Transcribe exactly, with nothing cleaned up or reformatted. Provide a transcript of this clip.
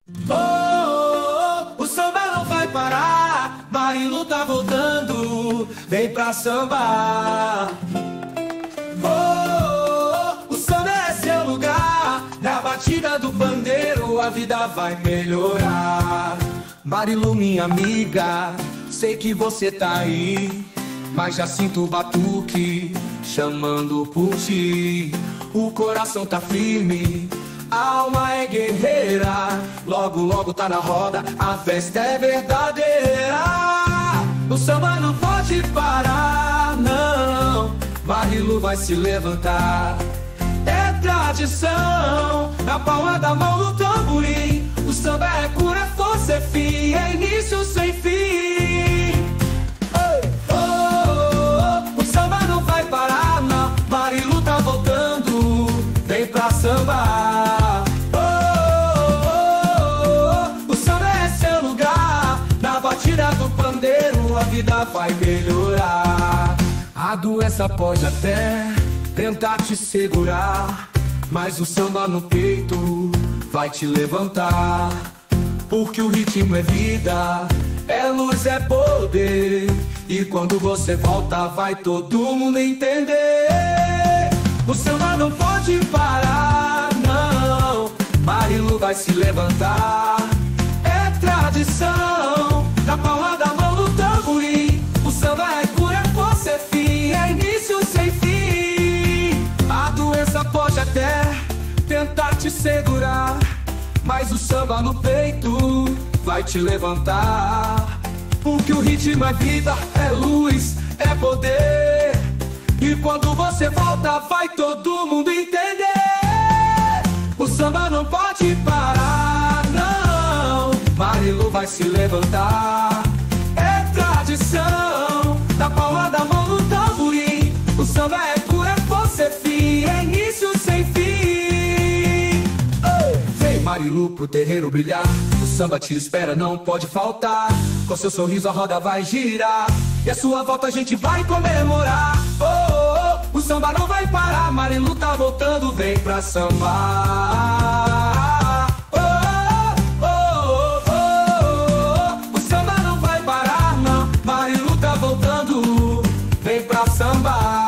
Oh, oh, oh, o samba não vai parar, Marilu tá voltando, vem pra sambar. Oh, oh, oh, o samba é seu lugar, na batida do pandeiro a vida vai melhorar. Marilu, minha amiga, sei que você tá aí, mas já sinto o batuque chamando por ti. O coração tá firme, a alma é guerreira, logo logo tá na roda, a festa é verdadeira. O samba não pode parar, não, Marilu vai se levantar. É tradição, na palma da mão no tamborim. O samba é cura, força é fim, é início sem fim. Oh, oh, oh, o samba não vai parar, não, Marilu tá voltando, vem pra sambar. Batida do pandeiro, a vida vai melhorar. A doença pode até tentar te segurar, mas o samba no peito vai te levantar. Porque o ritmo é vida, é luz, é poder, e quando você volta vai todo mundo entender. O samba não pode parar, não, Marilu vai se levantar. É tradição, na palma da mão no tamborim. O samba é cura, força é fim, é início sem fim. A doença pode até tentar te segurar, mas o samba no peito vai te levantar. Porque o ritmo é vida, é luz, é poder, e quando você volta vai todo mundo entender. O samba não pode parar, não, Marilu vai se levantar. É tradição, da palma da mão no tamborim. O samba é cura, força é fim, é início sem fim. Oh! Vem Marilu pro terreiro brilhar, o samba te espera, não pode faltar. Com seu sorriso a roda vai girar, e a sua volta a gente vai comemorar. Oh, oh, oh, o samba não vai parar, Marilu tá voltando, vem pra sambar. Marilu tá voltando, vem pra sambar.